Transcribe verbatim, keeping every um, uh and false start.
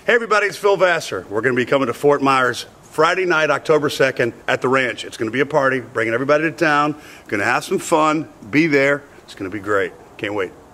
Hey everybody, it's Phil Vassar. We're going to be coming to Fort Myers Friday night, October second at the ranch. It's going to be a party, bringing everybody to town. Going to have some fun. Be there. It's going to be great. Can't wait.